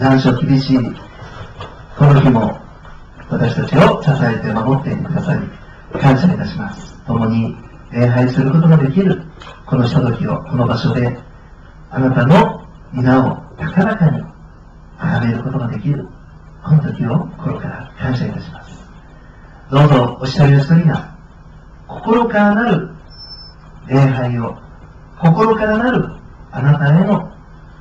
残暑厳しいこの日も私たちを支えて守っていてくださり感謝いたします。共に礼拝することができるこのひとときをこの場所であなたの皆を高らかに崇めることができるこの時を心から感謝いたします。どうぞお一人お一人が心からなる礼拝を、心からなるあなたへの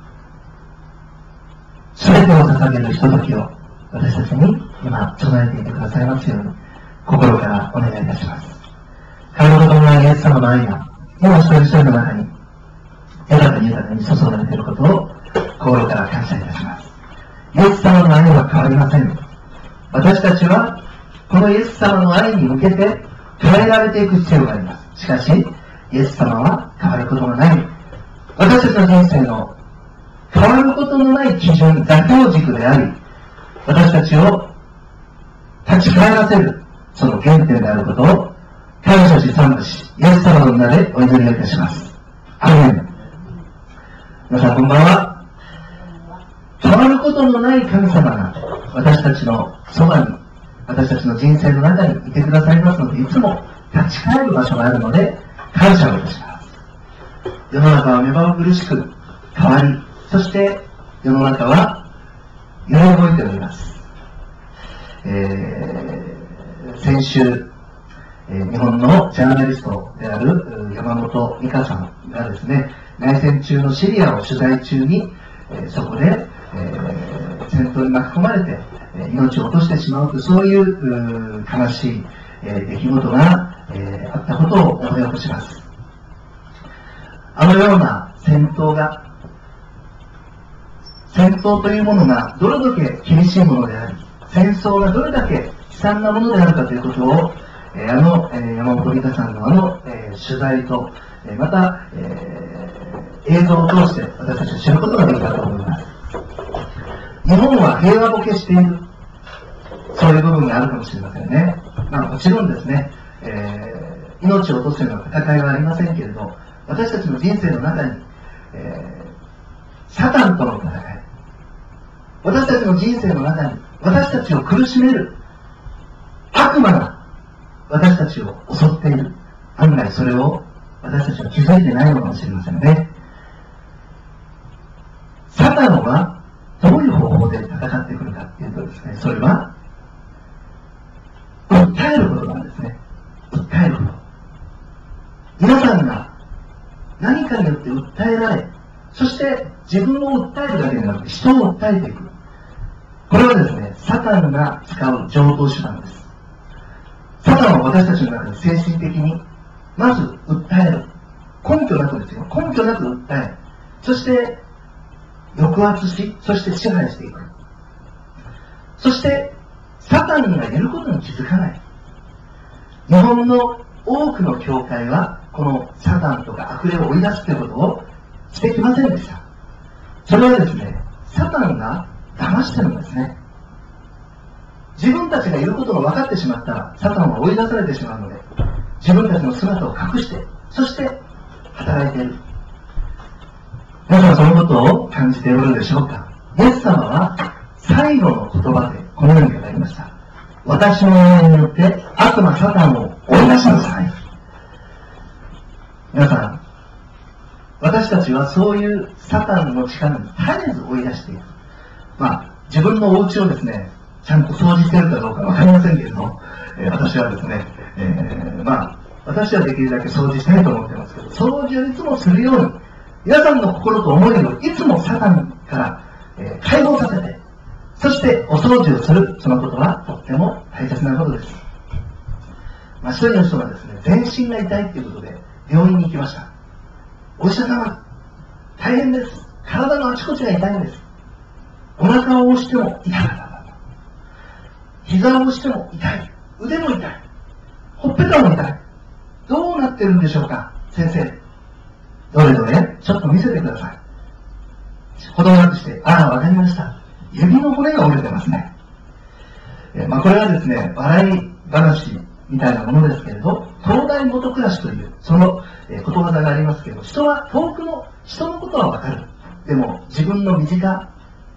全てを捧げるひとときを私たちに今備えていてくださいますように心からお願いいたします。神の子供のイエス様の愛が今一人一人の中に豊かに豊かに注がれていることを心から感謝いたします。イエス様の愛は変わりません。私たちはこのイエス様の愛に向けて変えられていく必要があります。しかしイエス様は変わることがない、私たちの人生の変わることのない基準、妥協軸であり、私たちを立ち返らせるその原点であることを感謝し賛美し、イエス様の名でお祈りをいたします。アーメン。皆さんこんばんは。変わることのない神様が私たちのそばに、私たちの人生の中にいてくださいますので、いつも立ち返る場所があるので感謝をいたします。世の中は目まぐるしく変わり、そして世の中は揺れ動いております。先週、日本のジャーナリストである山本美香さんがですね、内戦中のシリアを取材中に、そこで、戦闘に巻き込まれて命を落としてしまうと、そういう悲しい出来事があったことを思い起こします。あのような戦闘というものがどれだけ厳しいものであり、戦争がどれだけ悲惨なものであるかということを、山本美香さんの取材と、また、映像を通して私たちは知ることができたと思います。日本は平和ボケしている、そういう部分があるかもしれませんね。もちろんですね、命を落とすような戦いはありませんけれど、私たちの人生の中に、サタンとの戦い、私たちの人生の中に私たちを苦しめる悪魔が私たちを襲っている。案外それを私たちは気づいてないのかもしれませんね。サタンはどういう方法で戦ってくるかというとですね、それは訴えることなんですね。訴えること。皆さんが何かによって訴えられ、そして自分を訴えるだけでなくて人を訴えていく。これはですね、サタンが使う常套手段です。サタンは私たちの中で精神的にまず訴える。根拠なくですよ。根拠なく訴え、そして抑圧し、そして支配していく。そしてサタンがいることに気づかない。日本の多くの教会はこのサタンとか悪霊を追い出すということをしてきませんでした。それはですね、サタンが騙してるんですね。自分たちがいることが分かってしまったらサタンは追い出されてしまうので、自分たちの姿を隠して、そして働いている。皆さんそのことを感じているでしょうか。イエス様は最後の言葉でこのように語りました。私の名前によって悪魔サタンを追い出しなさい。皆さん、私たちはそういうサタンの力に絶えず追い出していく。自分のお家をですね、ちゃんと掃除しているかどうかわかりませんけれども、私はですね、私はできるだけ掃除したいと思ってますけど、掃除をいつもするように、皆さんの心と思いをいつもサタンから、解放させて、そしてお掃除をする、そのことはとっても大切なことです。一人の人がですね、全身が痛いということで病院に行きました。お医者様、大変です。体のあちこちが痛いんです。お腹を押しても痛かった。膝を押しても痛い。腕も痛い。ほっぺたも痛い。どうなってるんでしょうか、先生。どれどれ、ちょっと見せてください。ほどなくして、わかりました。指の骨が折れてますね。これはですね、笑い話みたいなものですけれど、東大元暮らしという、その、ことわざがありますけど、人は遠くの人のことはわかる。でも、自分の身近、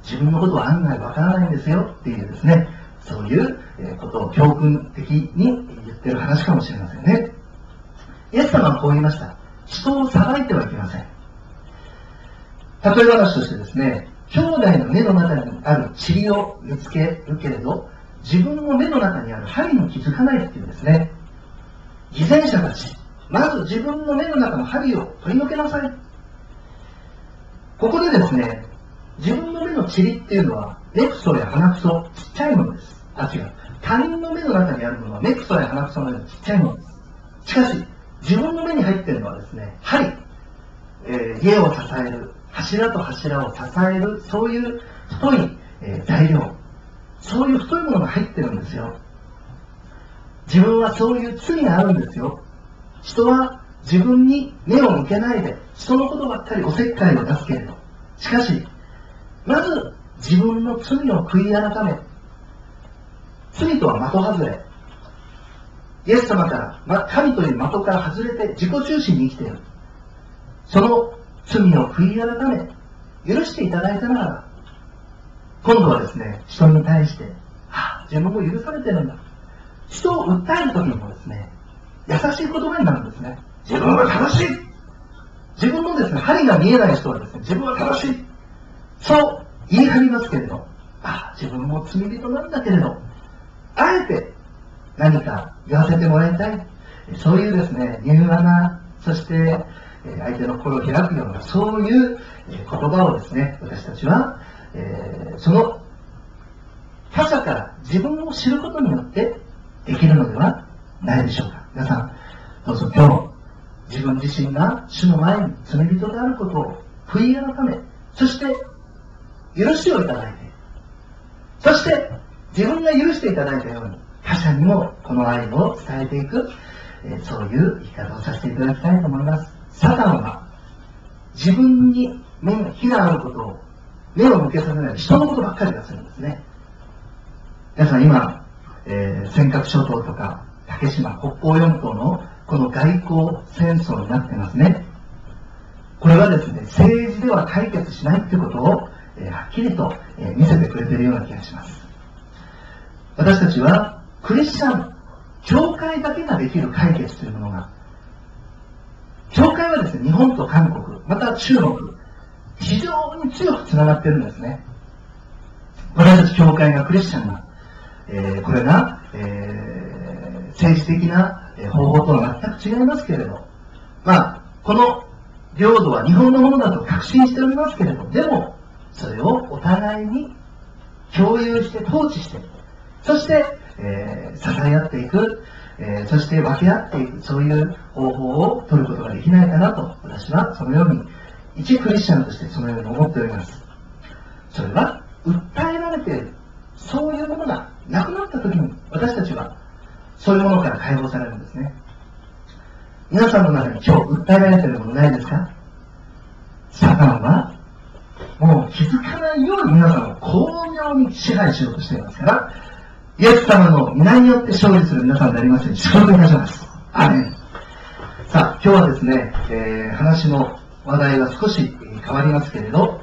自分のことは案外わからないんですよっていうですね、そういうことを教訓的に言ってる話かもしれませんね。イエス様はこう言いました。人を裁いてはいけません。例え話としてですね、兄弟の目の中にある塵を見つけるけれど、自分の目の中にある針に気づかないっていうんですね。偽善者たち、まず自分の目の中の針を取り除けなさい。ここでですね、自分の目の塵っていうのは、目くそや鼻くそ、ちっちゃいものです。違う。他人の目の中にあるものは、目くそや鼻くそのようにちっちゃいものです。しかし、自分の目に入っているのはですね、針、家を支える、柱と柱を支える、そういう太い、材料、そういう太いものが入ってるんですよ。自分はそういう罪があるんですよ。人は自分に目を向けないで、人のことばっかりおせっかいを出すけれど、しかし、まず自分の罪を悔い改め、罪とは的外れ、イエス様から、神という的から外れて自己中心に生きている。その罪を悔い改め、許していただいたならば、今度はですね、人に対して、自分も許されてるんだ。人を訴えるときにもですね、優しい言葉になるんですね。自分は正しい。自分のですね、針が見えない人はですね、自分は正しい。そう言い張りますけれど、自分も罪人なんだけれど、あえて何か言わせてもらいたい。そういうですね、柔和な、そして相手の心を開くような、そういう言葉をですね、私たちは、その他者から自分を知ることによってできるのではないでしょうか。皆さん、どうぞ今日、自分自身が主の前に罪人であることを悔い改め、そして許しをいただいて、そして自分が許していただいたように他者にもこの愛を伝えていく、そういう生き方をさせていただきたいと思います。サタンは自分に非があることを目を向けさせないで人のことばっかりがするんですね。皆さん今、尖閣諸島とか竹島、北方四島のこの外交戦争になってますね。これはですね、政治では解決しないということを、はっきりと、見せてくれているような気がします。私たちはクリスチャン、教会だけができる解決というものが、教会はですね、日本と韓国、また中国、非常に強くつながっているんですね。私たち教会がクリスチャンが、これが、政治的な方法とは全く違いますけれど、この領土は日本のものだと確信しておりますけれど、でもそれをお互いに共有して統治して、そして、支え合っていく、そして分け合っていく、そういう方法を取ることができないかなと、私はそのように一クリスチャンとしてそのように思っております。それは訴えられている、そういうものがなくなった時に私たちはそういうものから解放されるんですね。皆さんの中に今日訴えられているものないですか？サタンはもう気づかないように皆さんを巧妙に支配しようとしていますから、イエス様の皆によって勝利する皆さんでありますように祝福いたします。アーメン。さあ、今日はですね、話の話題は少し変わりますけれど、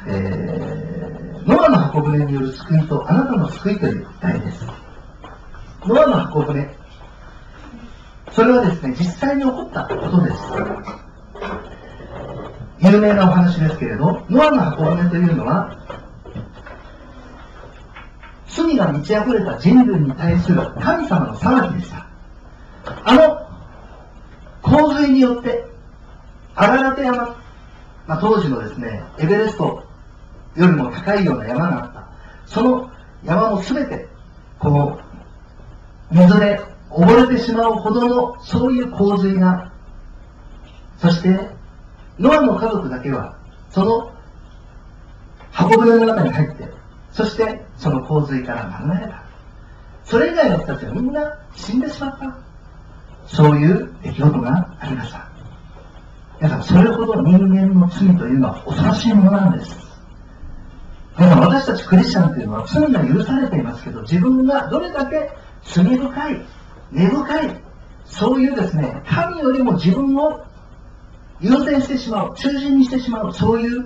ノアの箱舟による救いとあなたの救いという題です。ノアの箱舟、それはですね、実際に起こったことです。有名なお話ですけれど、ノアの箱舟というのは、罪が満ち溢れた人類に対する神様の裁きでした。あの洪水によってアララテ山、当時のですね、エベレストよりも高いような山があった。その山もすべてこう水で溺れてしまうほどのそういう洪水が、そしてノアの家族だけはその箱舟の中に入って、そしてその洪水から免れた。それ以外の人たちはみんな死んでしまった。そういう出来事がありました。皆さん、それほど人間の罪というのは恐ろしいものなんです。皆さん、私たちクリスチャンというのは罪が許されていますけど、自分がどれだけ罪深い、根深い、そういうですね、神よりも自分を優先してしまう、中心にしてしまう、そういう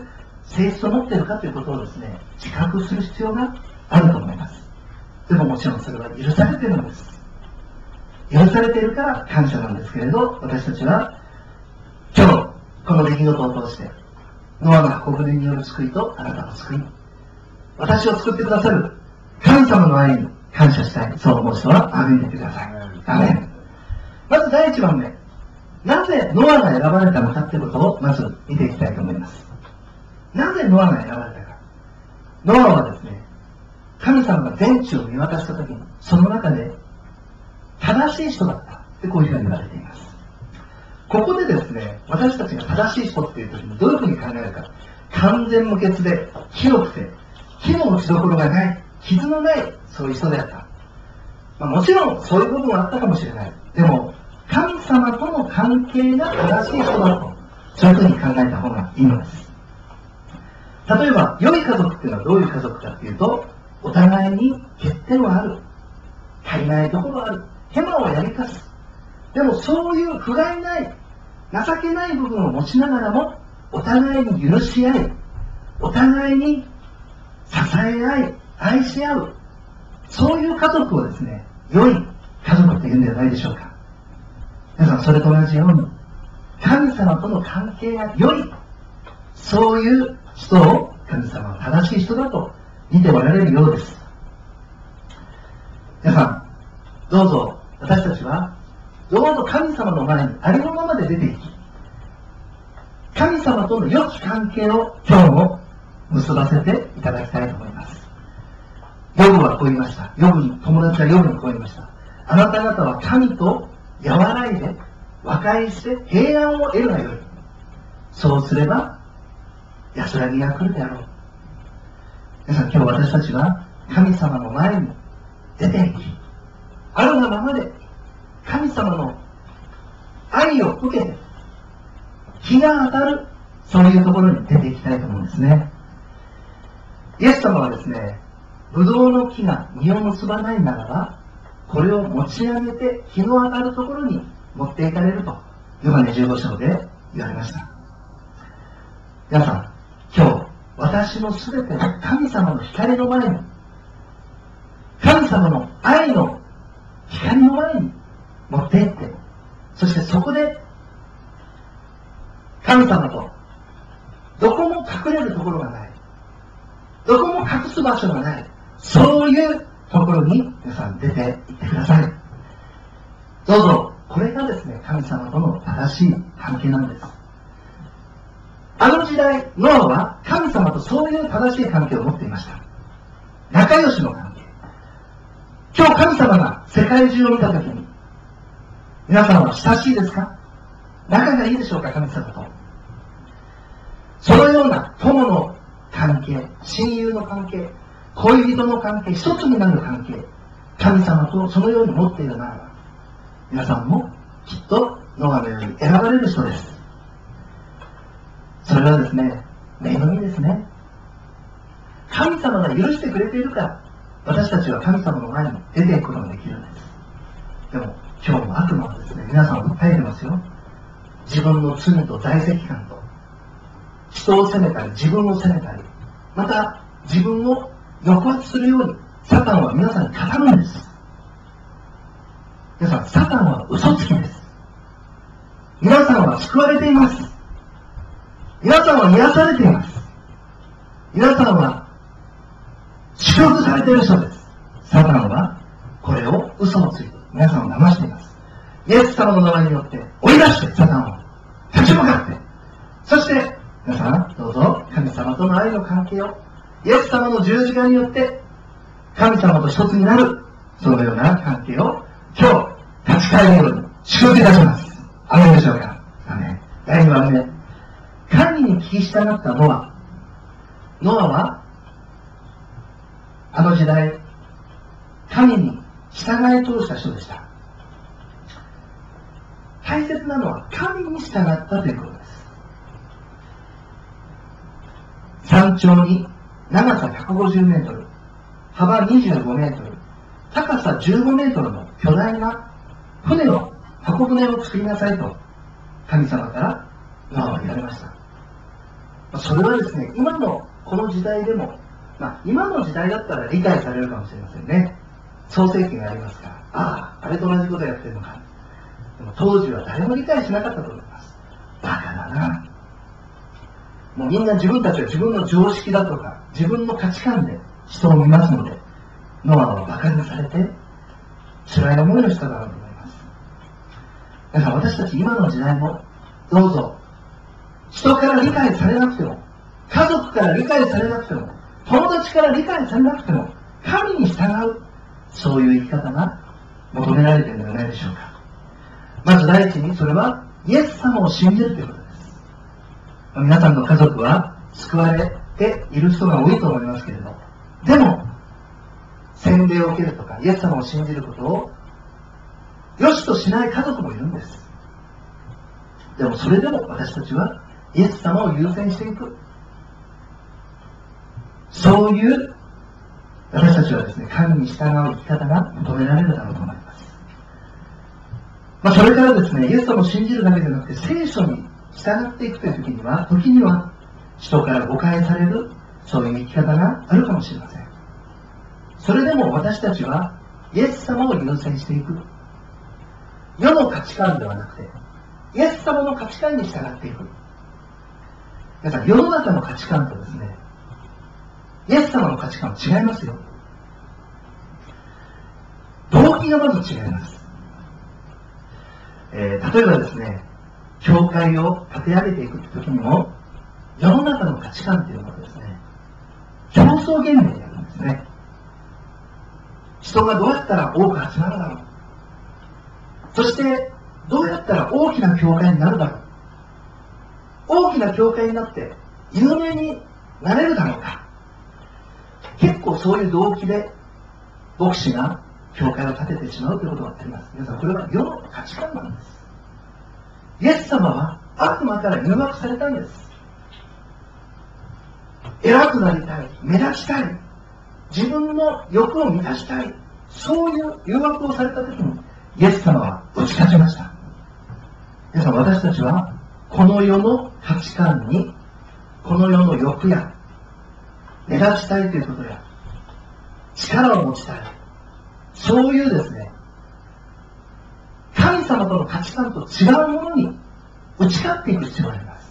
性質を持っているかということをですね、自覚する必要があると思います。でももちろんそれは許されているのです。許されているから感謝なんですけれど、私たちは今日この出来事を通して、ノアの箱舟による救いとあなたの救い、私を救ってくださる神様の愛に感謝したい。そう思う人はアーメンで言ってください。アーメン。まず第1番目、なぜノアが選ばれたのかということをまず見ていきたいと思います。なぜノアが選ばれたか。ノアはですね、神様が全地を見渡したときに、その中で正しい人だったってこういうふうに言われています。ここでですね、私たちが正しい人っていうときにどういうふうに考えるか。完全無欠で、清くて、火の打ちどころがない、傷のない、そういう人であった。もちろんそういう部分はあったかもしれない。でも、神様との関係が正しい人だと、そういうふうに考えた方がいいのです。例えば、良い家族っていうのはどういう家族かっていうと、お互いに欠点はある。足りないところはある。ヘマをやりかす。でもそういう不甲斐ない、情けない部分を持ちながらも、お互いに許し合い、お互いに支え合い、愛し合う。そういう家族をですね、良い家族というんではないでしょうか。皆さん、それと同じように、神様との関係が良い、そういう人を神様は正しい人だと見ておられるようです。皆さん、どうぞ私たちはどうぞ神様の前にありのままで出ていき、神様との良き関係を今日も結ばせていただきたいと思います。ヨブはこう言いました。友達はヨブにこう言いました。あなた方は神と和らいで和解して平安を得るがよい。そうすれば安らぎが来るであろう。皆さん、今日私たちは神様の前に出ていき、あるがままで神様の愛を受けて日が当たる、そういうところに出ていきたいと思うんですね。イエス様はですね、ブドウの木が実を結ばないならば、これを持ち上げて日の当たるところに持っていかれると、ヨハネ15章で言われました。皆さん、今日、私のすべての神様の光の前に、神様の愛の光の前に持っていって、そしてそこで、神様とどこも隠れるところがない、どこも隠す場所がない、そういうところに皆さん出ていってください。どうぞ、これがですね、神様との正しい関係なんです。あの時代、ノアは神様とそういう正しい関係を持っていました。仲良しの関係。今日神様が世界中を見たときに、皆さんは親しいですか？仲がいいでしょうか、神様と。そのような友の関係、親友の関係、恋人の関係、一つになる関係、神様とそのように持っているならば、皆さんもきっとノアのように選ばれる人です。それはですね、恵みですね。神様が許してくれているから、私たちは神様の前に出ていくことができるんです。でも、今日も悪魔はですね、皆さんを訴えてますよ。自分の罪と在籍感と、人を責めたり、自分を責めたり、また自分を抑圧するように、サタンは皆さんに語るんです。皆さん、サタンは嘘つきです。皆さんは救われています。皆さんは癒されています。皆さんは祝福されている人です。サタンはこれを嘘をついて皆さんを騙しています。イエス様の名前によって追い出して、サタンを立ち向かって、そして皆さんどうぞ神様との愛の関係をイエス様の十字架によって神様と一つになる、そのような関係を今日立ち返るように祝福いたします。アメンでしょうか。アメン。第2番目、神に聞き従ったノア。ノアはあの時代神に従い通した人でした。大切なのは神に従ったということです。山頂に長さ150メートル、幅25メートル、高さ15メートルの巨大な箱舟を作りなさいと神様からノアは言われました。 それはですね、今のこの時代でも、今の時代だったら理解されるかもしれませんね。創世記がありますから、ああ、あれと同じことやってるのか。でも当時は誰も理解しなかったと思います。バカだな。もうみんな自分たちは自分の常識だとか、自分の価値観で人を見ますので、ノアはバカにされて、辛い思いをしただろうと思います。だから私たち今の時代も、どうぞ、人から理解されなくても、家族から理解されなくても、友達から理解されなくても、神に従う、そういう生き方が求められているのではないでしょうか。まず第一に、それは、イエス様を信じるということです。皆さんの家族は救われている人が多いと思いますけれど、でも、洗礼を受けるとか、イエス様を信じることを、良しとしない家族もいるんです。でもそれでも私たちは、イエス様を優先していく。そういう私たちはですね、神に従う生き方が求められるだろうと思います。それからですね、イエス様を信じるだけでなくて、聖書に従っていくという時には、人から誤解される、そういう生き方があるかもしれません。それでも私たちは、イエス様を優先していく。世の価値観ではなくて、イエス様の価値観に従っていく。皆さん、世の中の価値観とですね、イエス様の価値観は違いますよ。動機がまず違います。例えばですね、教会を立て上げていくときにも、世の中の価値観というのはですね、競争原理にあるんですね。人がどうやったら多く集まるだろう。そして、どうやったら大きな教会になるだろう。大きな教会になって有名になれるだろうか。結構そういう動機で牧師が教会を建ててしまうということがあります。皆さん、これは世の価値観なんです。イエス様は悪魔から誘惑されたんです。偉くなりたい、目立ちたい、自分の欲を満たしたい、そういう誘惑をされたときに、イエス様は打ち勝ちました。皆さん、私たちはこの世の価値観に、この世の欲や目立ちたいということや力を持ちたい、そういうですね、神様との価値観と違うものに打ち勝っていく必要があります。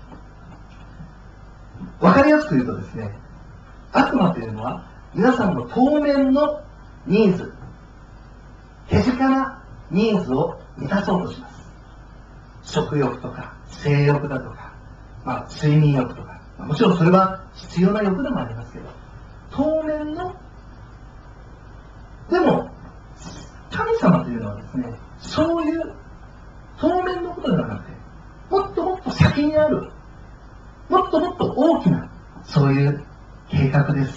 わかりやすく言うとですね、悪魔というのは皆さんの当面のニーズ、手近なニーズを満たそうとします。食欲とか性欲だとか、睡眠欲とか、もちろんそれは必要な欲でもありますけど、当面の、でも神様というのはですね、そういう当面のことではなくて、もっともっと先にある、もっともっと大きな、そういう計画です。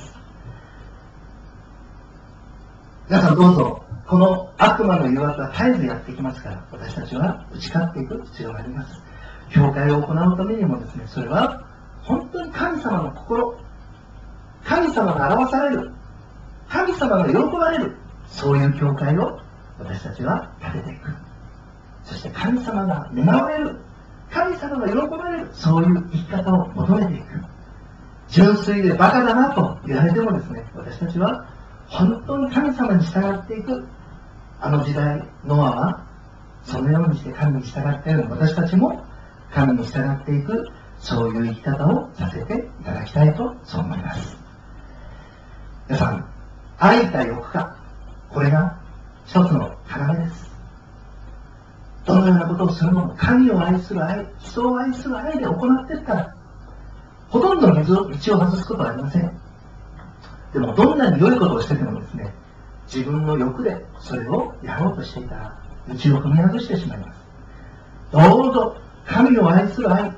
皆さん、どうぞこの悪魔の誘惑は絶えずやってきますから、私たちは打ち勝っていく必要があります。教会を行うためにもですね、それは本当に神様の心、神様が表される、神様が喜ばれる、そういう教会を私たちは立てていく。そして神様が願われる、神様が喜ばれる、そういう生き方を求めていく。純粋でバカだなと言われてもですね、私たちは本当に神様に従っていく。あの時代、ノアはそのようにして神に従ったように、私たちも神に従っていく、そういう生き方をさせていただきたいと、そう思います。皆さん、愛か欲か、これが一つの要です。どのようなことをするのも、神を愛する愛、人を愛する愛で行っていったら、ほとんど道を外すことはありません。でも、どんなに良いことをしててもですね、自分の欲でそれをやろうとしていたら、道を踏み外してしまいます。どうぞ、神を愛する愛。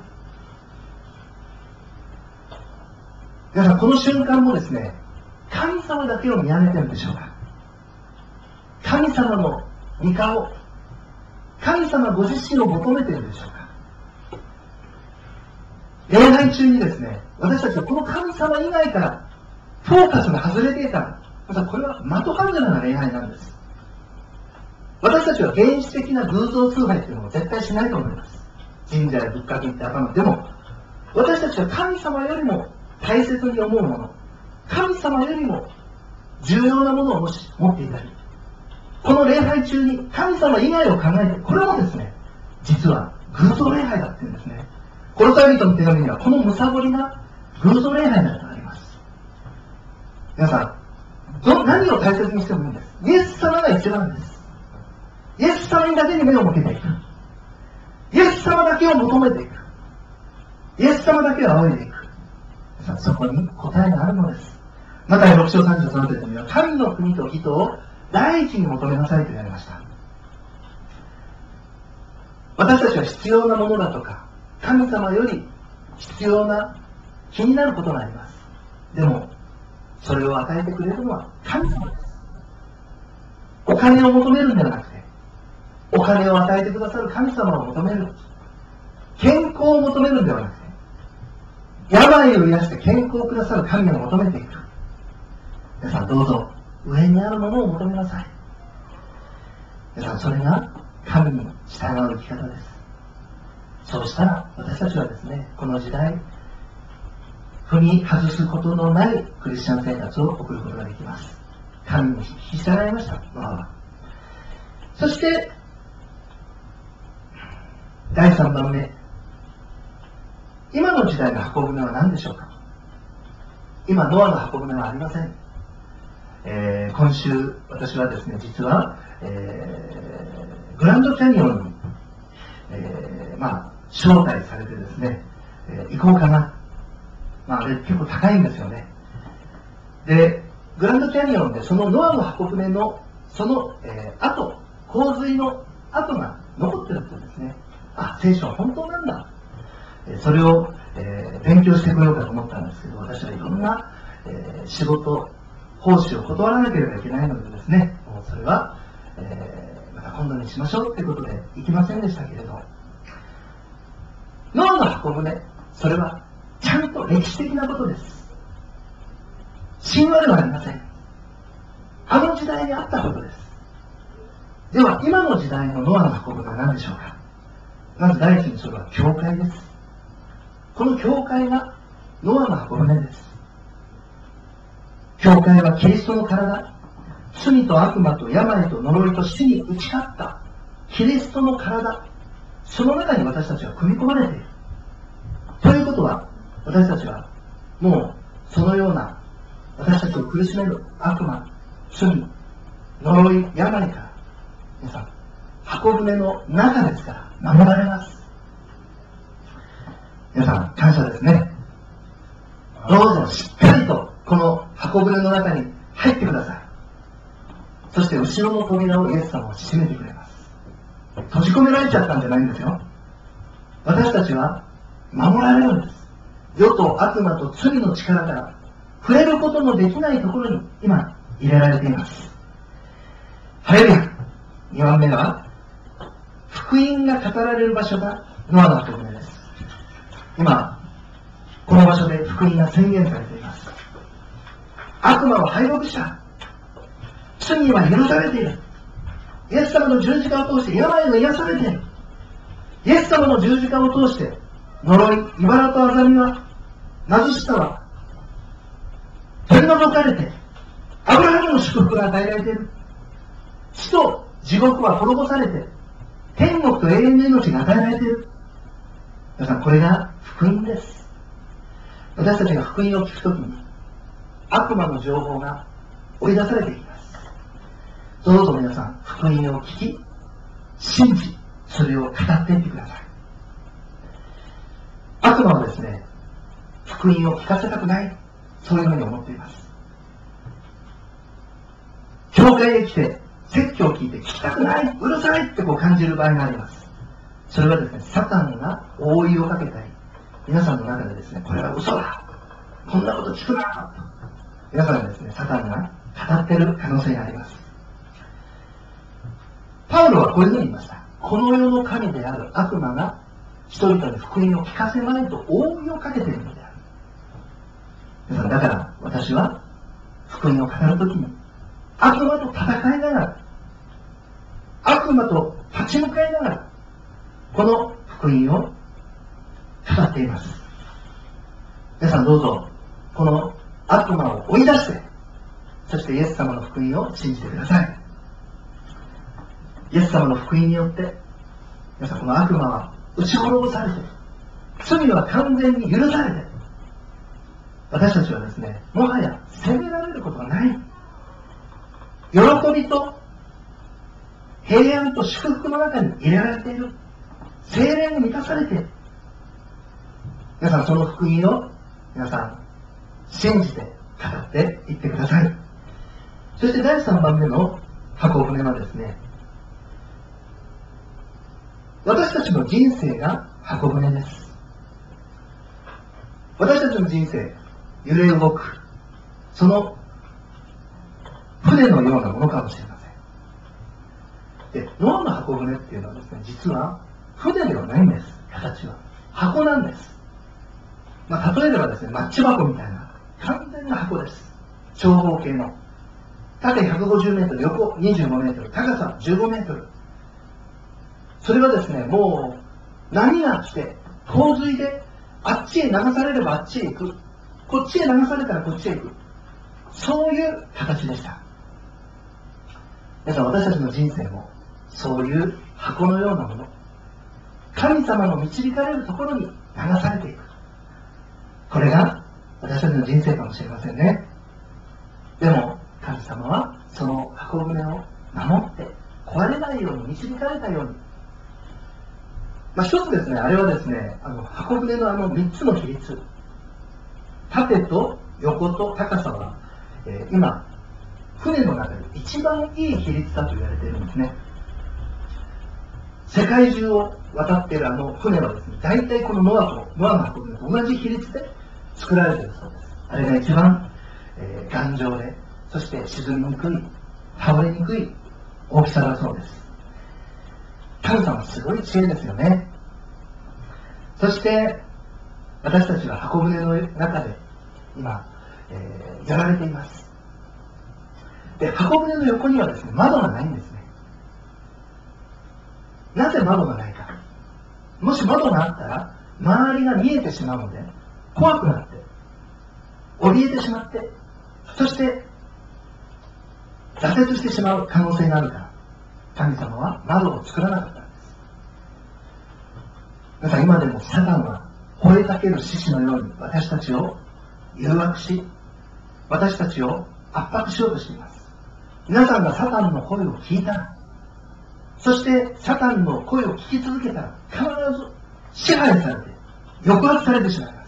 皆さん、この瞬間もですね、神様だけを見上げてるんでしょうか。神様の御顔、神様ご自身を求めているでしょうか。礼拝中にですね、私たちはこの神様以外からフォーカスが外れていたら、またこれは的外れな礼拝なんです。私たちは原始的な偶像崇拝というのを絶対しないと思います。神社や仏閣に行って頭でも、 私たちは神様よりも大切に思うもの、神様よりも重要なものをもし持っていたり、この礼拝中に神様以外を考えて、これもですね、実は偶像礼拝だって言うんですね。コロサイ人の手紙にはこのむさぼりな偶像礼拝だとあります。皆さん、何を大切にしてもいいんです。イエス様が一番です。イエス様にだけに目を向けていく。イエス様だけを求めていく。イエス様だけを仰いでいく。そこに答えがあるのです。マタイ6章33節には、神の国と義とを第一に求めなさいと言われました。私たちは必要なものだとか、神様より必要な気になることがあります。でも、それを与えてくれるのは神様です。お金を求めるんではなくて、お金を与えてくださる神様を求める。健康を求めるんではなくて、病を癒して健康をくださる神を求めていく。皆さんどうぞ上にあるものを求めなさい。皆さんそれが神に従う生き方です。そうしたら私たちはですね、この時代踏み外すことのないクリスチャン生活を送ることができます。神に引き従いました。そして第3番目、今の時代の箱舟は何でしょうか。今ノアの箱舟はありません。今週私はですね、実は、グランドキャニオンに、招待されてですね、行こうかな。あれ結構高いんですよね。で、グランドキャニオンでそのノアの箱舟のその、洪水の跡が残ってるってですね、聖書は本当なんだ。それを、勉強してこようかと思ったんですけど、私はいろんな、仕事、奉仕を断らなければいけないのでですね、もうそれは、また今度にしましょうということで行きませんでしたけれど、ノアの箱舟、それはちゃんと歴史的なことです。神話ではありません。あの時代にあったことです。では今の時代のノアの箱舟は何でしょうか。まず第一にそれは教会です。この教会がノアの箱舟です。教会はキリストの体、罪と悪魔と病と呪いと死に打ち勝ったキリストの体、その中に私たちは組み込まれている。ということは、私たちはもうそのような私たちを苦しめる悪魔、罪、呪い、病から皆さん、箱舟の中ですから守られます。皆さん感謝ですね。どうぞしっかりとこの箱舟の中に入ってください。そして後ろの扉をイエス様は閉めてくれます。閉じ込められちゃったんじゃないんですよ。私たちは守られるんです。世と悪魔と罪の力から触れることのできないところに今入れられています。ハレルヤ。2番目は福音が語られる場所がノアの箱舟です。今この場所で福音が宣言されています。悪魔は敗北した。罪は許されている。イエス様の十字架を通して病が癒されている。イエス様の十字架を通して呪い、茨と欺みは、貧しさは取り除かれて、アブラハムの祝福が与えられている。死と地獄は滅ぼされて、天国と永遠の命が与えられている。皆さん、これが福音です。私たちが福音を聞くときに、悪魔の情報が追い出されていきます。どうぞ皆さん、福音を聞き、信じ、それを語っていってください。悪魔はですね、福音を聞かせたくない、そういうふうに思っています。教会へ来て、説教を聞いて聞きたくない、うるさいって感じる場合があります。それはですね、サタンが覆いをかけたり、皆さんの中でですね、これは嘘だ、こんなこと聞くなと、皆さんがですね、サタンが語っている可能性があります。パウロはこういうふうに言いました。この世の神である悪魔が人々に福音を聞かせまいと覆いをかけているのである。皆さん、だから私は福音を語るときに悪魔と戦いながら、悪魔と立ち向かいながら、この福音を語っています。 皆さんどうぞ、この悪魔を追い出して、そしてイエス様の福音を信じてください。イエス様の福音によって、皆さんこの悪魔は打ち滅ぼされて、罪は完全に許されて、私たちはですね、もはや責められることがない。喜びと平安と祝福の中に入れられている。聖霊に満たされている。皆さんその福音を皆さん信じて語っていってください。そして第3番目の箱舟はですね、私たちの人生が箱舟です。私たちの人生、揺れ動く、その船のようなものかもしれません。で、ノアの箱舟っていうのはですね、実は船ではないんです。形は箱なんです。例えればですね、マッチ箱みたいな完全な箱です。長方形の縦150メートル、横25メートル、高さ15メートル。それはですね、もう波が来て洪水であっちへ流されればあっちへ行く、こっちへ流されたらこっちへ行く、そういう形でした。皆さん、私たちの人生もそういう箱のようなもの、神様の導かれるところに流されていく、これが私たちの人生かもしれませんね。でも神様はその箱舟を守って壊れないように導かれたように、一つですね、あれはですね、箱舟の3つの比率、縦と横と高さは、今船の中で一番いい比率だと言われているんですね。世界中を渡っている船はですね、大体このノアの箱舟と同じ比率で作られているそうです。あれが一番、頑丈で、そして沈みにくい、倒れにくい大きさだそうです。神様すごい知恵ですよね。そして私たちは箱舟の中で今、やられています。で、箱舟の横にはですね、窓がないんですね。なぜ窓がないか。もし窓があったら周りが見えてしまうので怖くなって怯えてしまって、そして挫折してしまう可能性があるから、神様は窓を作らなかったんです。皆さん、今でもサタンは吠えかける獅子のように私たちを誘惑し、私たちを圧迫しようとしています。皆さんがサタンの声を聞いたら、そしてサタンの声を聞き続けたら、必ず支配されて抑圧されてしまいます。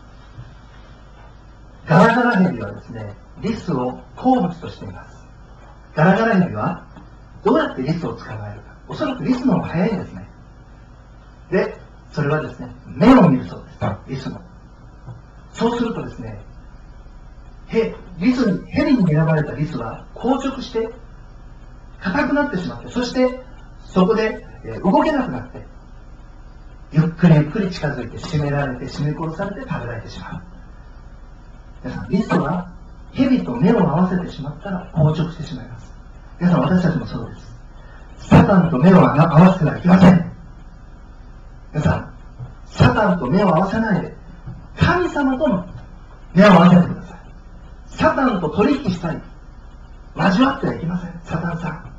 ガラガラヘビはですね、リスを好物としています。ガラガラヘビはどうやってリスを捕まえるか。おそらくリスの方が早いんですね。で、それはですね、目を見るそうです。リスの。そうするとですね、ヘビに選ばれたリスは硬直して硬くなってしまって、そしてそこで動けなくなって、ゆっくりゆっくり近づいて絞められて、絞め殺されて食べられてしまう。皆さん、リスはヘビと目を合わせてしまったら硬直してしまいます。皆さん、私たちもそうです。サタンと目を合わせてはいけません。皆さん、サタンと目を合わせないで神様との目を合わせてください。サタンと取引したり交わってはいけません。サタンさん、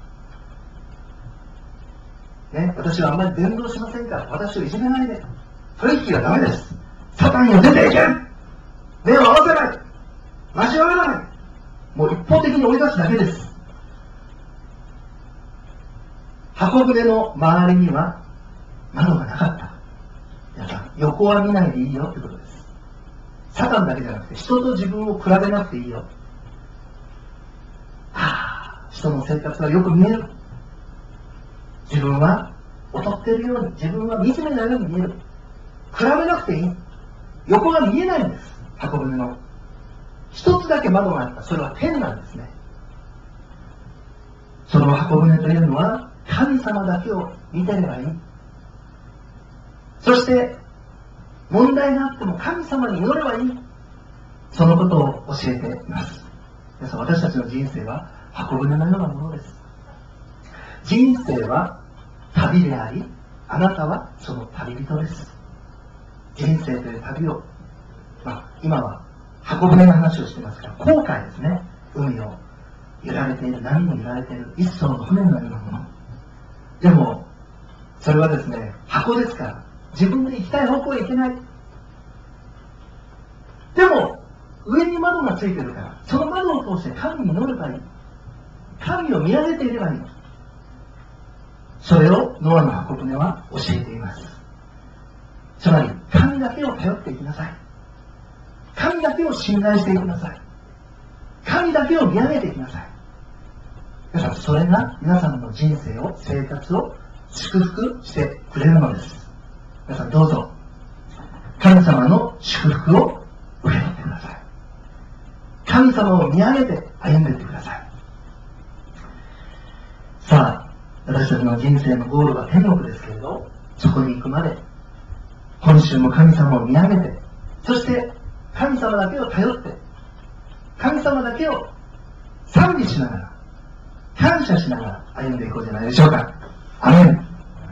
ね、私はあんまり伝道しませんから、私をいじめないで。取引はダメです。サタンには出ていけん。目を合わせない。交わらない。もう一方的に追い出すだけです。箱舟の周りには窓がなかった。皆さん、横は見ないでいいよってことです。サタンだけじゃなくて、人と自分を比べなくていいよ。人の生活はよく見える。自分は劣っているように、自分は惨めなように見える。比べなくていい。横が見えないんです。箱舟の一つだけ窓があった。それは天なんですね。その箱舟というのは神様だけを見てればいい。そして問題があっても神様に祈ればいい。そのことを教えています。皆さん、私たちの人生は箱舟のようなものです。人生は旅であり、あなたはその旅人です。人生という旅を今は箱舟の話をしてますが、航海ですね。海を揺られている、波に揺られている一艘の船のようなもの。でもそれはですね、箱ですから、自分で行きたい方向へ行けない。でも上に窓がついてるから、その窓を通して神に乗ればいい。神を見上げていればいい。それをノアの箱舟は教えています。つまり神だけを頼っていきなさい。神だけを信頼していきなさい。神だけを見上げていきなさい。皆さん、それが皆さんの人生を、生活を祝福してくれるのです。皆さん、どうぞ神様の祝福を受け取ってください。神様を見上げて歩んでいってください。さあ、私たちの人生のゴールは天国ですけれど、そこに行くまで今週も神様を見上げて、そして神様だけを頼って、神様だけを賛美しながら、感謝しながら歩んでいこうじゃないでしょうか。アメン。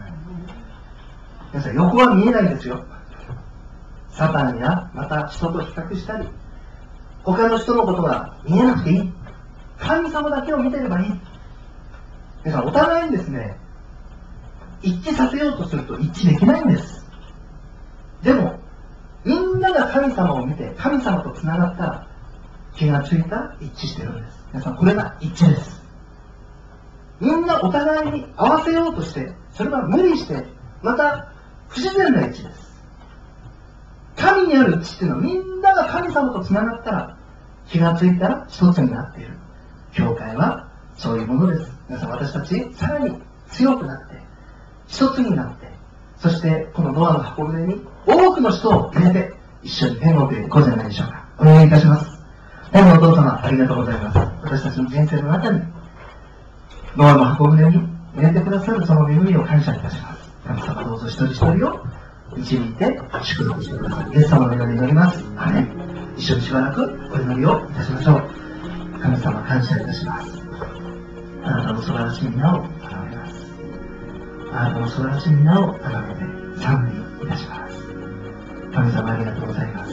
皆さん、横は見えないですよ。サタンやまた人と比較したり、他の人のことが見えなくていい。神様だけを見てればいい。皆さん、お互いにですね、一致させようとすると一致できないんです。でもみんなが神様を見て神様とつながったら、気がついたら一致しているんです。皆さん、これが一致です。みんなお互いに合わせようとして、それは無理して、また不自然な一致です。神にある一致というのは、みんなが神様とつながったら気がついたら一つになっている。教会はそういうものです。皆さん、私たちさらに強くなって一つになって、そしてこのノアの箱舟に多くの人を入れて一緒に天国へ行こうじゃないでしょうか。お願いいたします。天のお父様、ありがとうございます。私たちの人生の中にノアの箱舟に入れてくださるその恵みを感謝いたします。神様、どうぞ一人一人を導いて祝福してください。イエス様の皆に祈ります。アーメン。一緒にしばらくお祈りをいたしましょう。神様、感謝いたします。あなたの素晴らしい皆を崇めます。あなたの素晴らしい皆を崇めて賛美いたします。神様、ありがとうございます。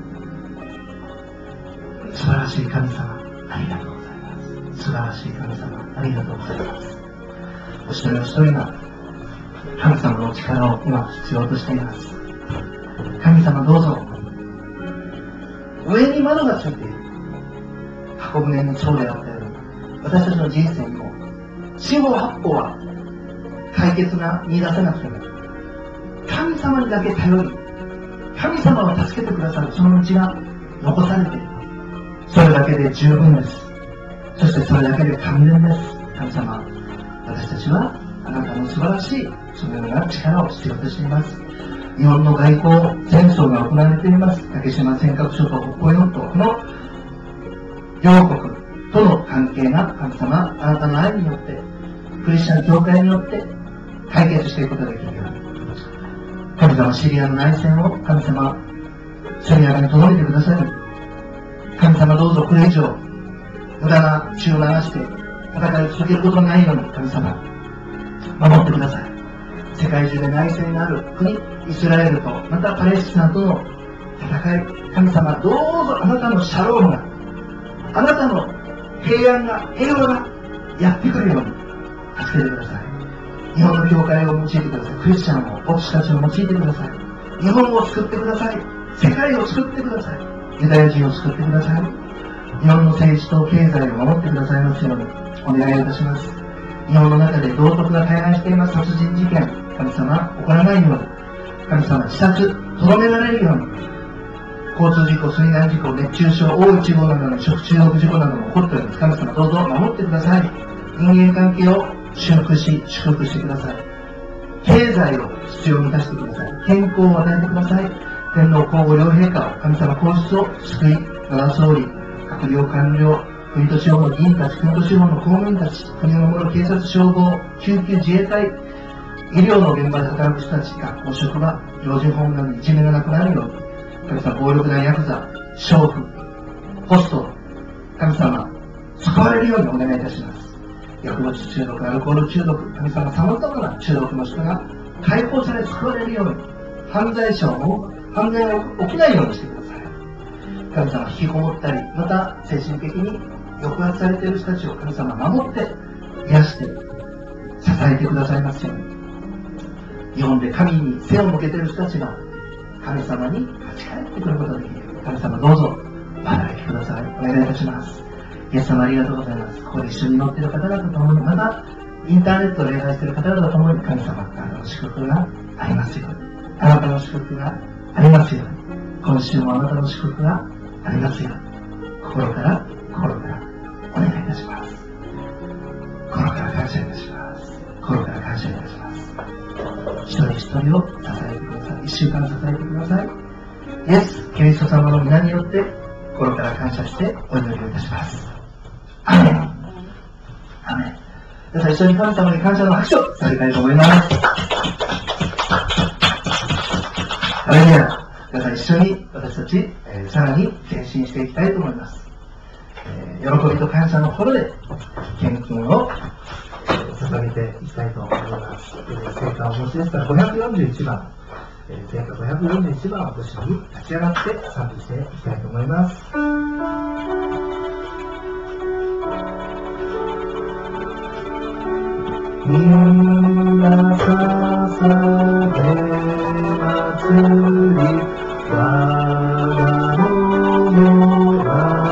素晴らしい神様、ありがとうございます。素晴らしい神様、ありがとうございます。お一人お一人が神様の力を今必要としています。神様、どうぞ上に窓がついている箱舟にそうであったように、私たちの人生にも四方八方は解決が見出せなくても、神様にだけ頼り、神様を助けてくださるその道が残されている。それだけで十分です。そしてそれだけで神連です。神様、私たちはあなたの素晴らしいそのような力を必要としています。日本の外交戦争が行われています。竹島尖閣諸島、北方四島、この両国との関係が神様、あなたの愛によって、クリスチャン教会によって解決していくことができるように、神様、シリアの内戦を神様、速やかに届いてくださり、神様、どうぞこれ以上無駄な血を流して戦いを続けることがないように、神様、守ってください。世界中で内戦がある国、イスラエルとまたパレスチナとの戦い、神様、どうぞあなたのシャロームが、あなたの平安が、平和がやってくるように助けてください。日本の教会を用いてください。クリスチャンを、牧師たちを用いてください。日本を救ってください。世界を救ってください。ユダヤ人を救ってください。日本の政治と経済を守ってくださいますようにお願いいたします。日本の中で道徳が大半しています殺人事件、神様、起こらないように、神様、自殺、とどめられるように、交通事故、水難事故、熱中症、大一号などの食中毒事故なども起こっております。神様、どうぞ守ってください。人間関係を修復し、祝福してください。経済を必要に満たしてください。健康を与えてください。天皇皇后両陛下を、神様、皇室を救い、奈良総理、閣僚官僚、国と地方の議員たち、国と地方の公務員たち、国を守る警察、消防、救急自衛隊、医療の現場で働く人たち、学校、職場、老人ホームなどにいじめがなくなるように、神様、暴力団ヤクザ、娼婦、ホスト、神様、救われるようにお願いいたします。薬物中毒、アルコール中毒、神様、さまざまな中毒の人が解放され救われるように、犯罪者を犯罪が起きないようにしてください。 神様引きこもったり、また精神的に抑圧されている人たちを神様守って癒して支えてくださいますように。日本で神に背を向けている人たちが神様に立ち返ってくることができる。神様どうぞお働きください。お願いいたします。イエス様ありがとうございます。ここで一緒に乗っている方々と共に、またインターネットで礼拝している方々と共に、神様あなたの祝福がありますように。あなたの祝福がありますように。今週もあなたの祝福がありますように。心からお願いいたします。心から感謝いたします。心から感謝いたします。一人一人を支えてください。一週間支えてください。イエス・キリスト様の皆によって心から感謝してお祈りをいたします。アーメン。アーメン。皆さん一緒に神様に感謝の拍手を捧げたいと思います。ハレルヤ。皆さん一緒に私たち、さらに前進していきたいと思います。喜びと感謝の心で献金を捧げていきたいと思います。聖歌をお持ちですから541番、聖歌541番をご一緒に立ち上がって賛美していきたいと思います。みんな捧げ祭り我がの話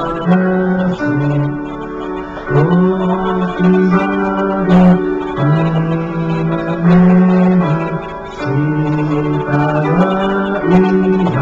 時まで夢に従い祭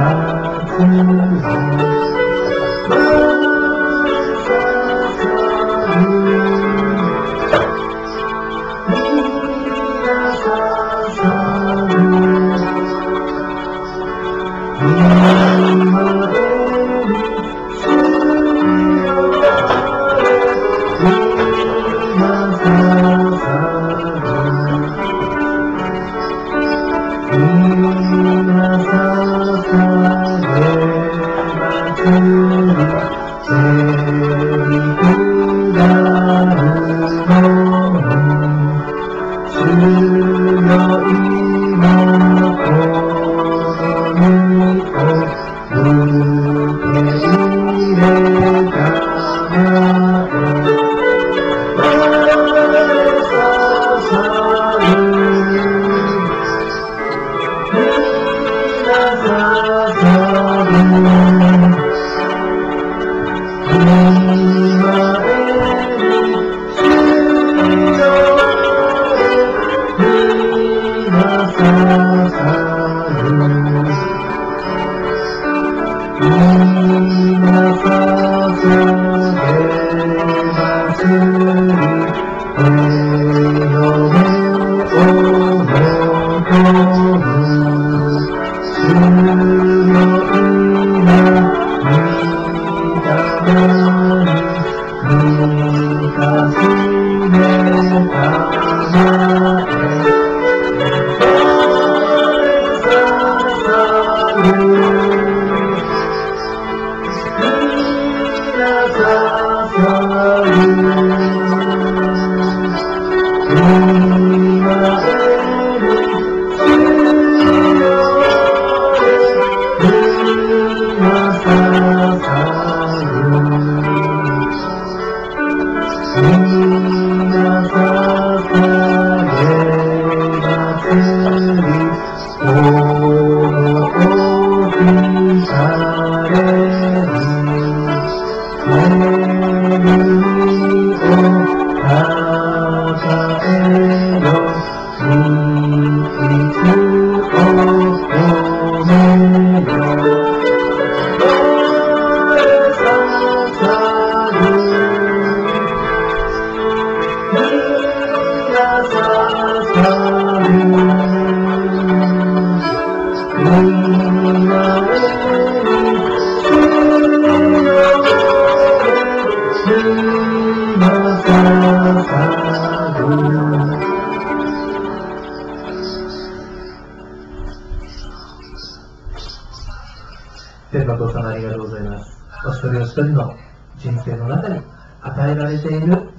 天のお父様ありがとうございます。お一人お一人の人生の中に与えられている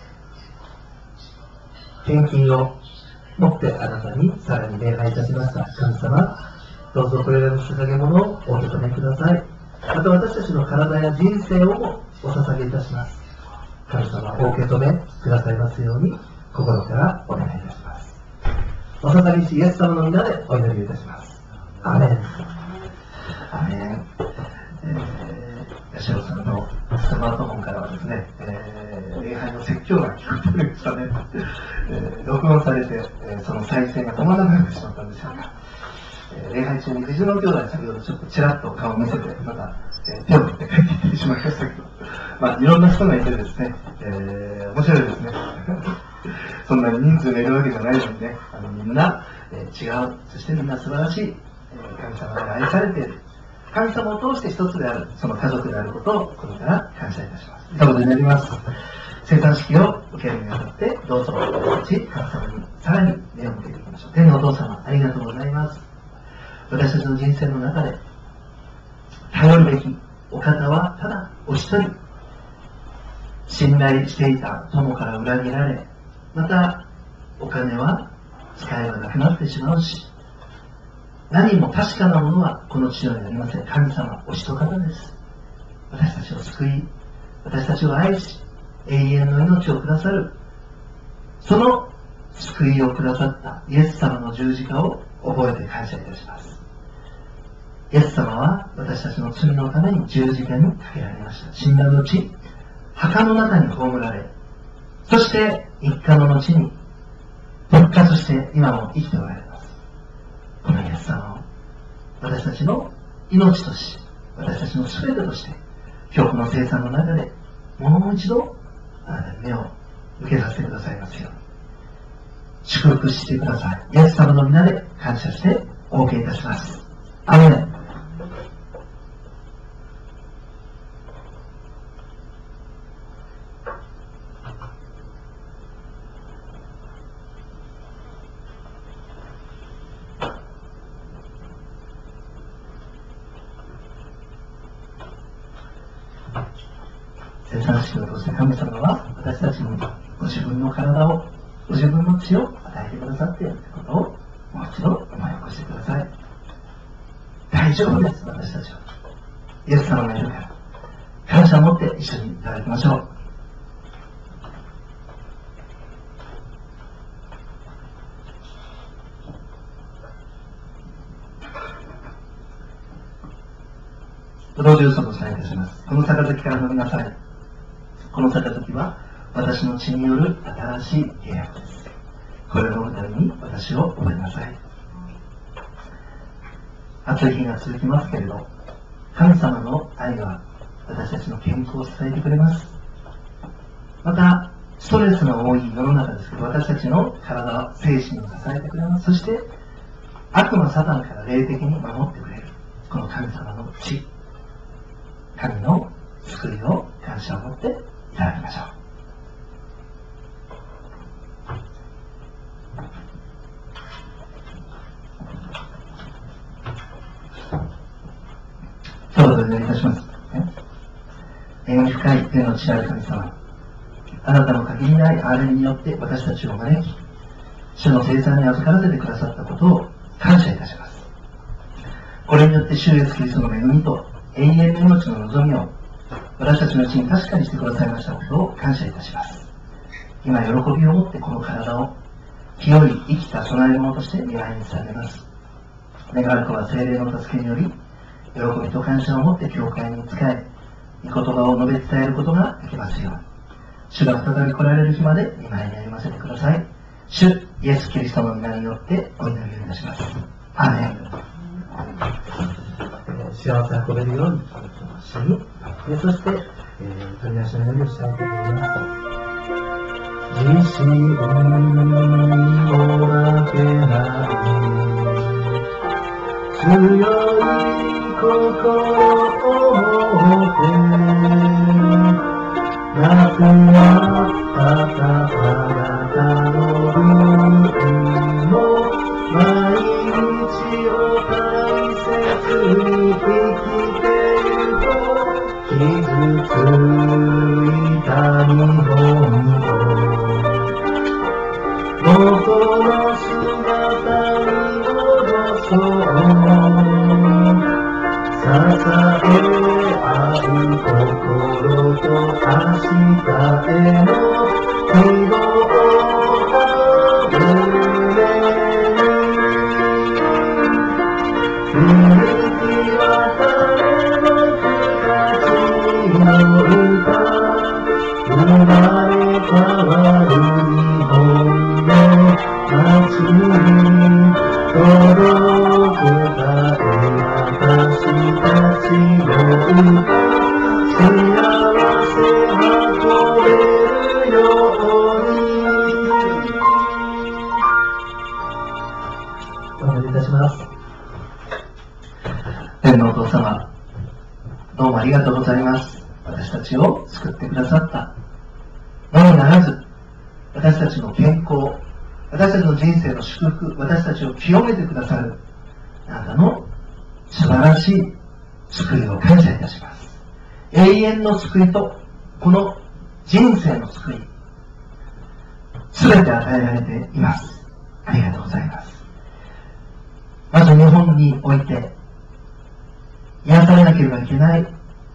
献金を持ってあなたにさらに礼拝いたしました。神様、どうぞこれらの捧げ物をお受け止めください。 また私たちの体や人生をもお捧げいたします。神様お受け止めくださいますように心からお願いいたします。お捧げしイエス様の皆でお祈りいたします。アーメン。 アーメン。八代さんのスマートフォンからはですね、礼拝の説教が聞こえてるんですかね、録音されて、その再生が止まらなくなってしまったんでしょうか。礼拝中に藤野兄弟先ほどちょっとちらっと顔を見せて、また、手を振って帰ってきてしまいましたけど、まあ、いろんな人がいてですね、面白いですね。そんなに人数がいるわけじゃないのにね、みんな、違う、そしてみんな素晴らしい、神様が愛されている。神様を通して一つである、その家族であることをこれから感謝いたします。ということになります。生産式を受けるにあたって、どうぞ私たち、神様にさらに目を向けていきましょう。天のお父様、ありがとうございます。私たちの人生の中で、頼るべきお方はただお一人。信頼していた友から裏切られ、またお金は使えばなくなってしまうし、何も確かなものはこの地上にありません。神様お一方です。私たちを救い、私たちを愛し、永遠の命をくださる、その救いをくださったイエス様の十字架を覚えて感謝いたします。イエス様は私たちの罪のために十字架にかけられました。死んだ後、墓の中に葬られ、そして3日の後に復活して今も生きておられます。このイエス様を私たちの命とし、私たちの全てとして、今日この聖餐の中でもう一度あなたに目を受けさせてくださいますように祝福してください。イエス様の皆で感謝してお受けいたします。アーメン。生産式を通して神様は私たちにご自分の体を、ご自分の血を与えてくださっていることをもう一度思い起こしてください。大丈夫です、私たちは。イエス様がいるから、感謝を持って一緒にいただきましょう。同時嘘と伝えいたします。この杯から飲みなさい。この杯は私の血による新しい契約です。これを飲むために私を覚えなさい。暑い日が続きますけれど、神様の愛は私たちの健康を支えてくれます。また、ストレスの多い世の中ですけど、私たちの体、精神を支えてくれます。そして、悪魔サタンから霊的に守ってくれる、この神様の血、神の救いを感謝を持っていただきましょう。そうお願いいたします。縁深い天の父なる神様、あなたの限りない憐れみによって私たちを招き、主の聖餐に預からせてくださったことを感謝いたします。これによって主イエスキリストの恵みと永遠の命の望みを私たちのうちに確かにしてくださいましたことを感謝いたします。今、喜びを持ってこの体を清い生きた供え物として御前にされます。願わくは聖霊の助けにより、喜びと感謝を持って教会に仕え、御言葉を述べ伝えることができますように、主が再び来られる日まで御前に歩ませてください。主イエス・キリストの皆によってお祈りをいたします。アーメン。 幸せ運べるように一緒に、そして、取り出しの祈りをしたいと思います。自信をだけない強い心を持って亡くなったあなたの分も毎日を大切に生きてゆこう傷ついた日本元の姿に戻そう支えへの希望の胸に響き渡る僕たちの歌生まれ変わる日本の街に届けたい私たちの歌幸せ運べるように。お願いいたします。 天のお父様、どうもありがとうございます。私たちを救ってくださった。のみならず、私たちの健康、私たちの人生の祝福、私たちを清めてくださる、あなたの素晴らしい救いを感謝いたします。永遠の救いと、この人生の救い、すべて与えられています。ありがとうございます。まず日本において、癒されなければいけない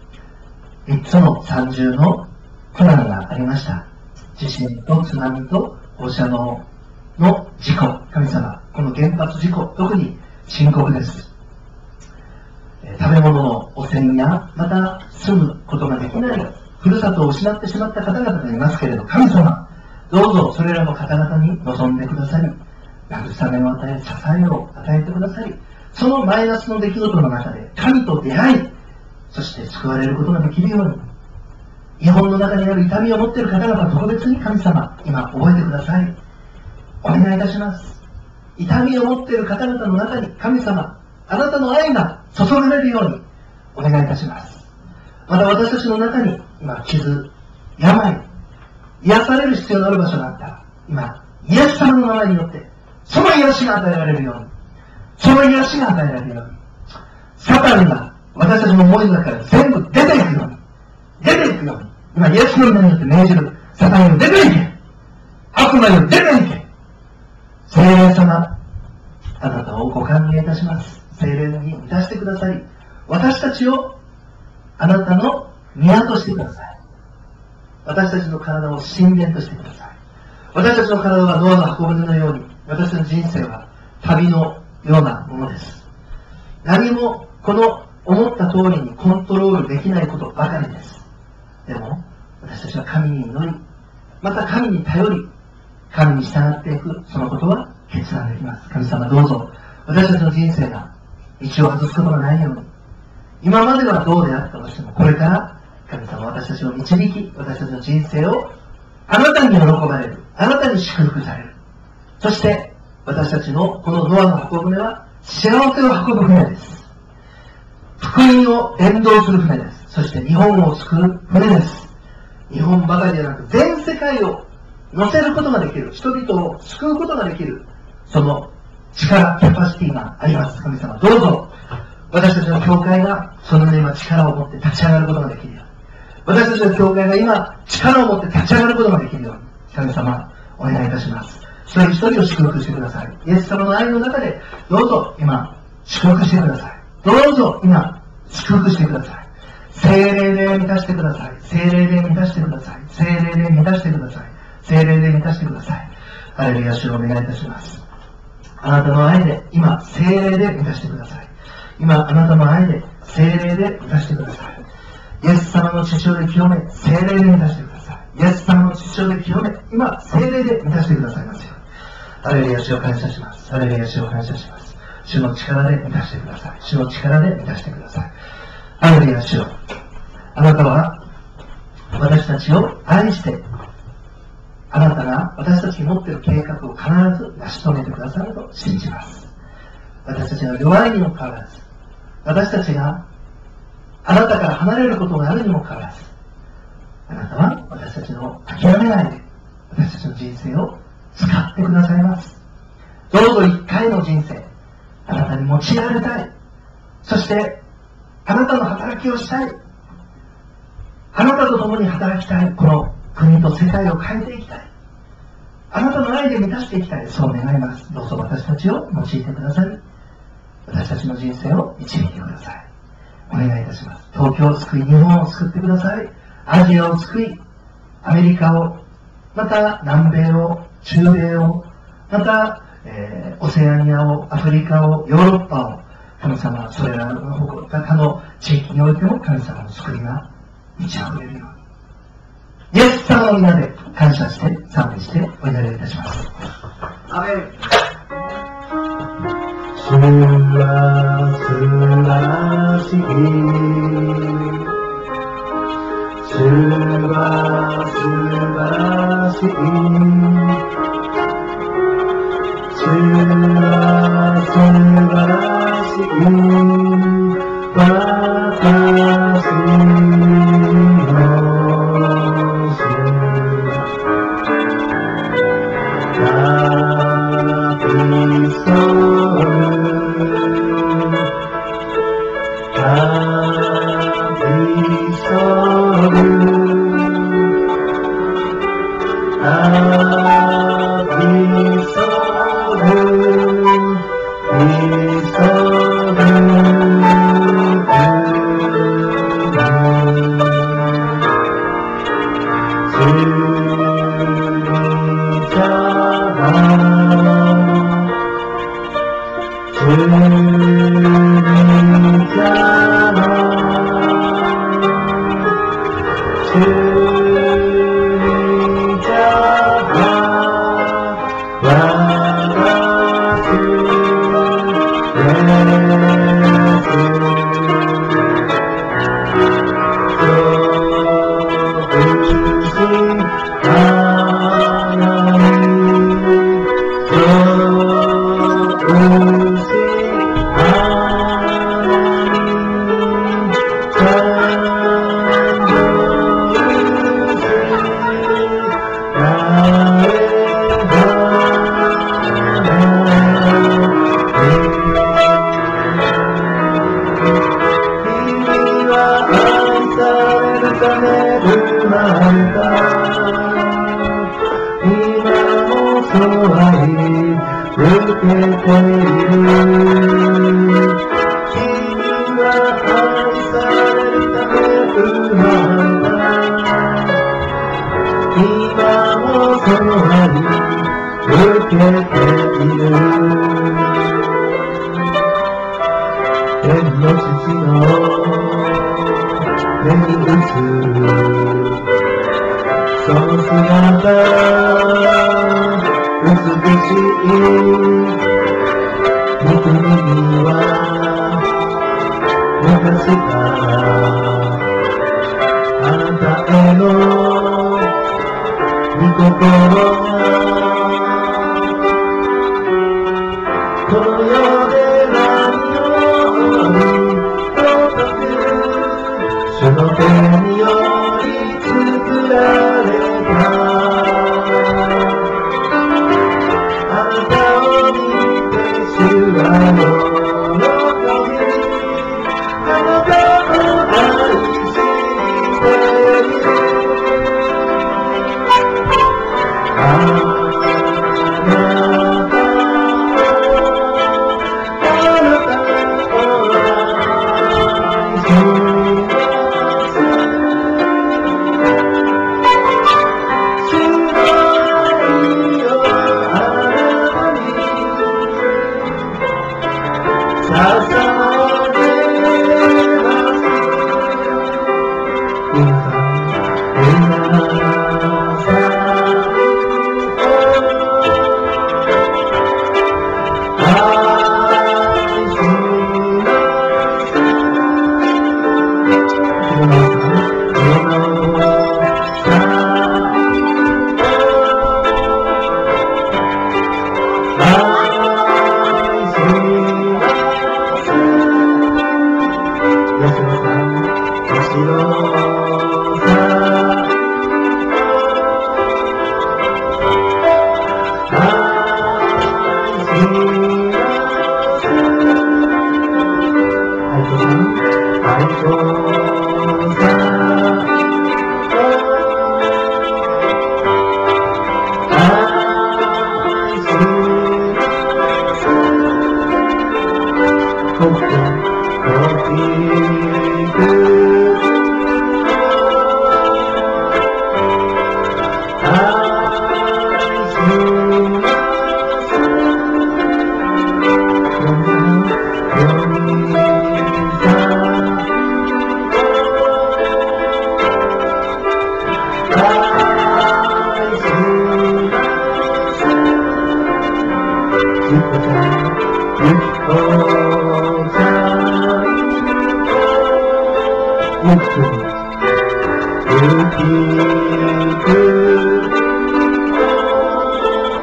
3つの三重の苦難がありました。地震と津波と放射能の事故。神様、この原発事故、特に深刻です。食べ物の汚染や、また住むことができない、ふるさとを失ってしまった方々がいますけれど、神様、どうぞそれらの方々に臨んでくださり、慰めを与え、支えを与えてくださり、そのマイナスの出来事の中で神と出会い、そして救われることができるように、日本の中にある痛みを持っている方々、特別に神様、今覚えてください。お願いいたします。痛みを持っている方々の中に、神様、あなたの愛が注がれるようにお願いいたします。また私たちの中に、今、傷、病、癒される必要のある場所があったら、今、イエス様の名前によって、その癒しが与えられるように、その癒しが与えられるように、サタンが私たちの思いの中から全部出ていくように、出ていくように、今、イエスの名によって命じる、サタンよ出ていけ、悪魔よ出ていけ、聖霊様、あなたをご歓迎いたします。聖霊に満たしてくださり、私たちをあなたの宮としてください。私たちの体を神殿としてください。私たちの体はノアの箱舟のように、私の人生は旅のようなものです。何もこの思った通りにコントロールできないことばかりです。でも、私たちは神に祈り、また神に頼り、神に従っていく、そのことは決断できます。神様どうぞ、私たちの人生が道を外すことがないように、今まではどうであったとしても、これから神様私たちを導き、私たちの人生をあなたに喜ばれる、あなたに祝福される。そして、私たちのこのノアの箱舟は幸せを運ぶ船です。福音を伝道する船です。そして日本を救う船です。日本ばかりではなく全世界を乗せることができる、人々を救うことができる、その力、キャパシティがあります。神様どうぞ私たちの教会がその今力を持って立ち上がることができるように、私たちの教会が今力を持って立ち上がることができるように、神様お願いいたします。一人一人を祝福してください。イエス様の愛の中でどうぞ今祝福してください。どうぞ今祝福してください。聖霊で満たしてください。聖霊で満たしてください。聖霊で満たしてください。聖霊で満たしてください。ハレルヤ、主をお願いいたします。あなたの愛で今聖霊で満たしてください。今あなたの愛で聖霊で満たしてください。イエス様の血潮で清め、聖霊で満たしてください。イエス様の血潮で清め、今聖霊で満たしてくださいますよ。ハレルヤ、主を感謝します。ハレルヤ、主を感謝します。主の力で満たしてください。主の力で満たしてください。ハレルヤ、主よ、あなたは私たちを愛して、あなたが私たちに持っている計画を必ず成し遂げてくださると信じます。私たちが弱いにもかかわらず、私たちがあなたから離れることがあるにもかかわらず、あなたは私たちの諦めないで私たちの人生を使ってくださいます。どうぞ一回の人生、あなたに用いられたい。そしてあなたの働きをしたい。あなたと共に働きたい。この国と世界を変えていきたい。あなたの愛で満たしていきたい。そう願います。どうぞ私たちを用いてくださり、私たちの人生を導いてください。お願いいたします。東京を救い、日本を救ってください。アジアを救い、 アメリカを、また南米を、中米を、また、オセアニアを、アフリカを、ヨーロッパを、神様、それらの他の地域においても神様の救いが満ち溢れるように。イエス様の皆で感謝して賛美してお祈りいたします。アメン。 主は素晴らしい。主は素晴らしい。主は素晴らしい。私の主。旅そ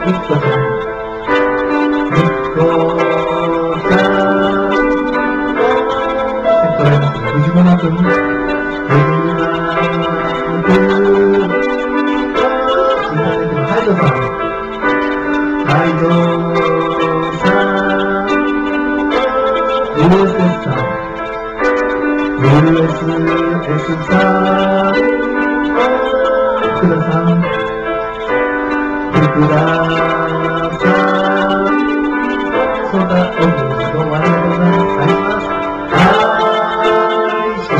いつこさん、みっこさん、これますね、藤村君、藤村君、ハイドさん、ハイドさん、USS さん、USS さん、福田さん、福田さん、そんなオープンです。どうもありがとうございます。愛します。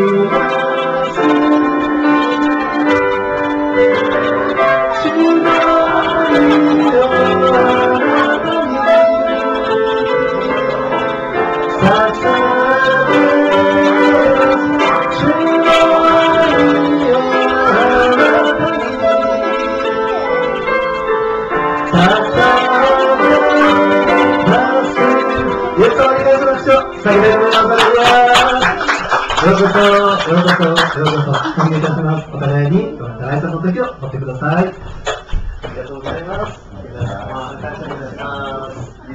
最後でございます。ようこそ、ようこそ、ようこそ、お願いいたします。お互いに、ご挨拶の時を取ってください。ありがとうございます。皆様、感謝いたします。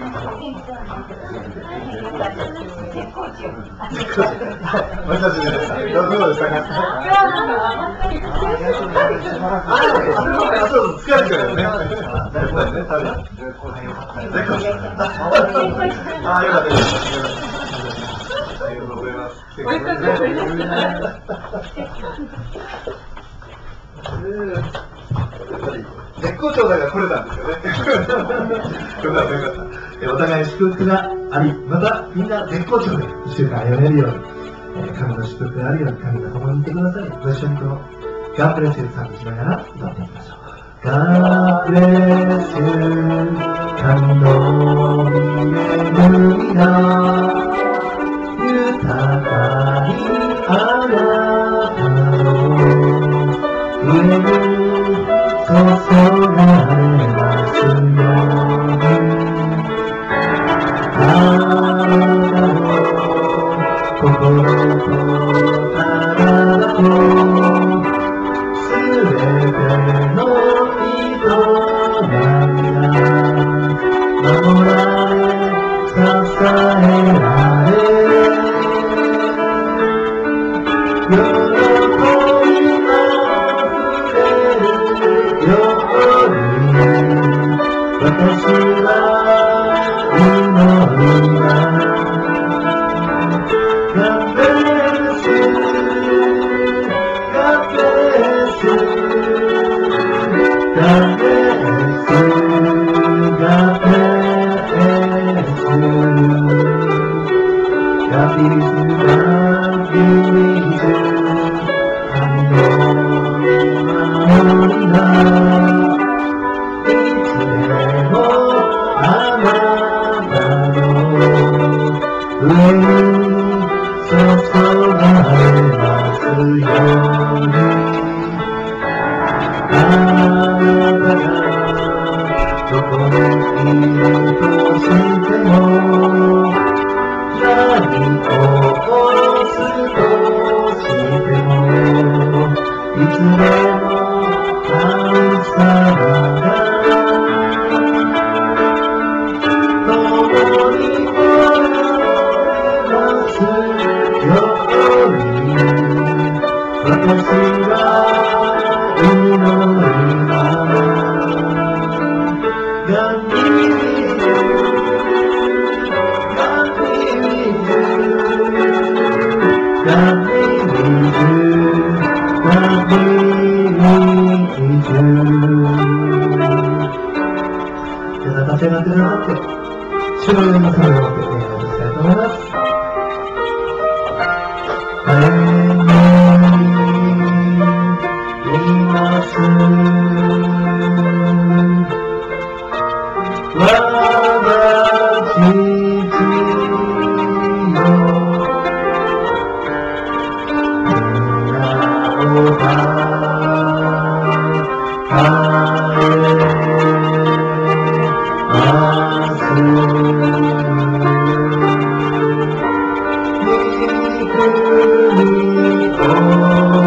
お久しぶりです。どうでしたか。そう、疲れてるよね。あ、よかったです。ありがとうございます。絶好調だから来れたんですよね。お互い祝福があり、またみんな絶好調で1週間歩めるように、神の祝福があるように神が共にいてください。ご一緒にこのGod bless you 賛美しながら歌っていきましょう。God bless you 神の恵みが豊かにあなたの上に注がれますように。あなたの心と体とすべての営みが守られ支えられ喜びあふれるように私は祈ります。God bless you, God bless you, God bless you, God bless you, God bless you, God bless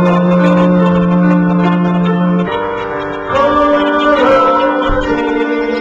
you.「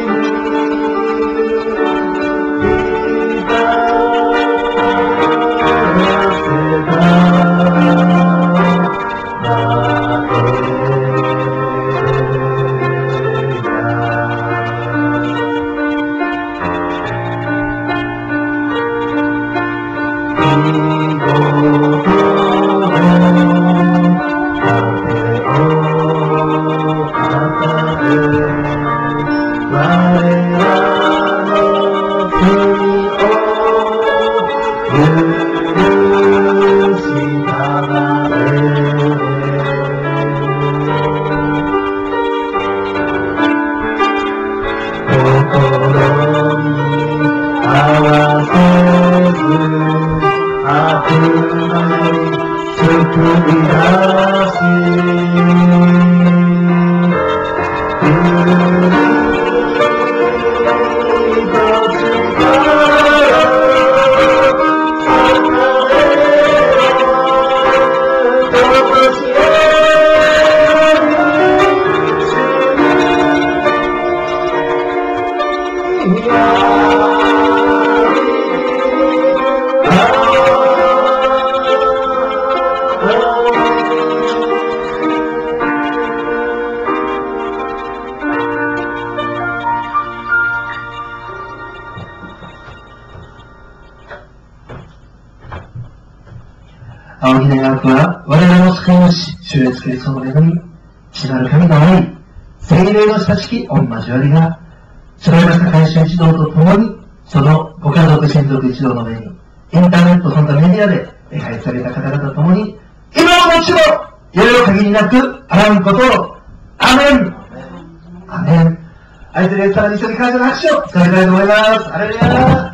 仰ぎ願うとは、我々の救い主、主イエスキリストの恵み、父なる神の愛、聖霊の親しき御交わりが、知られました会社一同と共に、そのご家族、親族一同の上に、インターネット、その他メディアで礼拝された方々と共に、今ももちろん、よい限りなく、あらんことを、アメンアメン。愛するイエス様に一緒に感謝の拍手を伝えたいと思います。アレルヤ。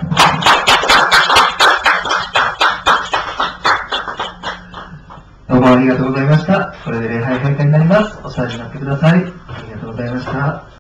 どうもありがとうございました。これで礼拝開会になります。お座りになってください。ありがとうございました。